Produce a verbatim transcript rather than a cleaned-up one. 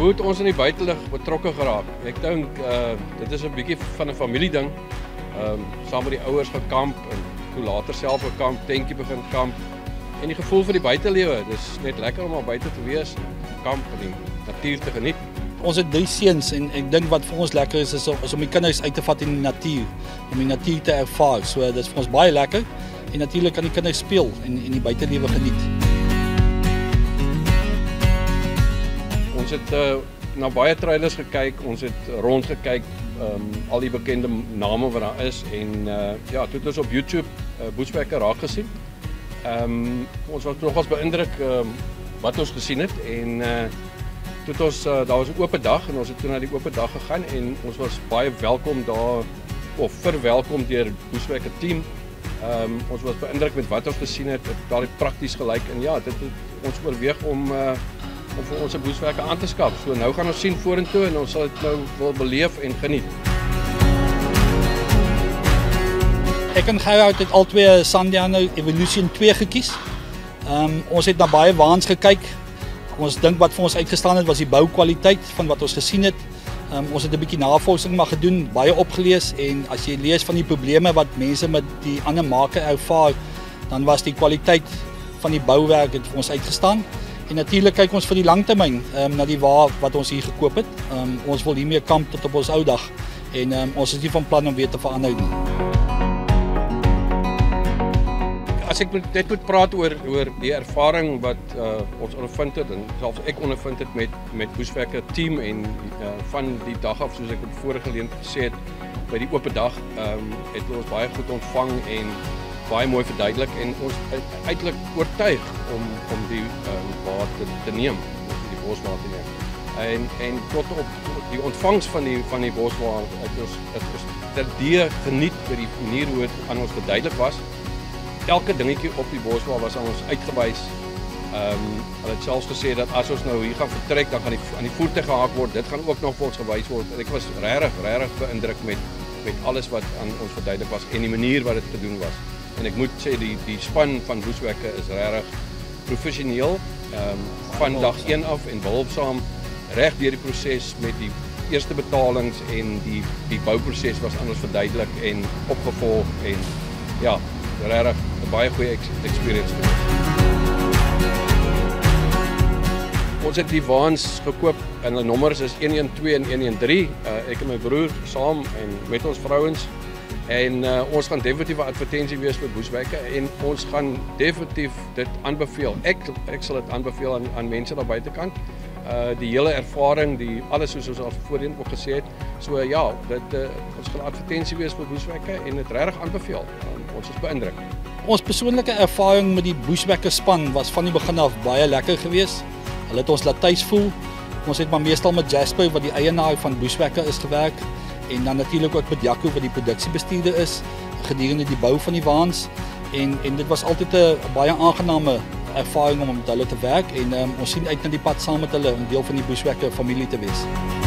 hoe het ons in die buitelug betrokke geraak? Ek dink uh, dit is 'n bietjie van 'n familieding. Um, saam met die ouers gekamp en toe later self gekamp, tentjie begin kamp. En die gevoel vir die buitelewe, dis net lekker om al buite te wees, kamp en die natuur te geniet. Ons het drie seuns en ek dink wat vir ons lekker is, is om, is om die kinders uit te vat in die natuur, om die natuur te ervaar. So dit is vir ons baie lekker en natuurlik kan die kinders speel en, en die buitelewe geniet. Ons het uh, na baie trailers gekyk, ons het rondgekyk, um, al die bekende name wat daar is en uh, ja, toe het ons op YouTube uh, Bushwakka raak gesien. Um, ons was nogals beïndruk um, wat ons gesien het en uh, toe het ons, uh, daar was 'n oop dag en ons het toe na die oop dag gegaan en ons was baie welkom daar, of verwelkom deur Bushwakka team. Um, ons was beïndruk met wat ons gesien het, het daar het prakties gelyk en ja, dit het ons oorweeg om uh, om vir ons 'n Bushwakka aan te skaf. So nou gaan ons sien vorentoe en ons sal dit nou wil beleef en geniet. Ek en Gerhard het al twee Sandiano Evolution twee gekies. Um, ons het na baie waans gekyk. Ons dink wat vir ons uitgestaan het was die boukwaliteit van wat ons gesien het. Um, ons het 'n bietjie navorsing maar gedoen, baie opgelees en as jy lees van die probleme wat mense met die ander make ervaar, dan was die kwaliteit van die bouwerk het vir ons uitgestaan. En natuurlik kyk ons vir die langtermyn um, na die wa wat ons hier gekoop het. Um, ons wil hiermee kamp tot op ons ou dag en um, ons is nie van plan om weer te verander nie. As ek net moet praat oor oor die ervaring wat uh, ons ondervind het en selfs ek ondervind het met met Bushwakka team en uh, van die dag af soos ek op vorige geleentheid gesê het by die oop dag um, het ons baie goed ontvang en baie mooi verduidelik en ons uiteindelik oortuig om om die um, waar te, te neem, die boswaar te neem. En en tot op die ontvangs van die van die boswaar het ons het ons terdee geniet by die manier hoe dit aan ons verduidelik was. Elke dingetjie op die boswaar was aan ons uitgewys. Ehm um, hulle het selfs gesê dat as ons nou hier gaan vertrek, dan gaan die aan die voertuig gehaak word. Dit gaan ook nog vir ons gewys word. En ek was regtig regtig beïndruk met met alles wat aan ons verduidelik was en die manier wat dit gedoen was. En ek moet sê die die span van Bushwakka is regtig professioneel. Ehm um, van dag een af en behulpsaam reg deur die proses met die eerste betalings en die die bouproses was aan ons verduidelik en opgevolg en ja, regtig 'n baie goeie experience. Ons het die waans gekoop en hulle nommers is een een twee en een een drie. Uh, ek en my broer saam en met ons vrouens. En uh, ons gaan definitief 'n advertensie wees vir Bushwakka en ons gaan definitief dit aanbeveel. Ek ek sal dit aanbeveel aan aan mense daar buitekant. Uh, die hele ervaring, die alles soos ons al voorheen ook gesê het. So ja, dit uh, ons gaan 'n advertensie wees vir Bushwakka en dit regtig aanbeveel. Um, ons is beïndruk. Ons persoonlike ervaring met die Bushwakka span was van die begin af baie lekker geweest. Hulle het ons laat tuis voel. Ons het maar meestal met Jasper wat die eienaar van Bushwakka is gewerk en dan natuurlik ook met Jaco wat die produksiebestuurder is gedurende die bou van die waans en en dit was altyd 'n baie aangename ervaring om met hulle te werk en um, ons sien uit na die pad saam met hulle om deel van die Bushwakka familie te wees.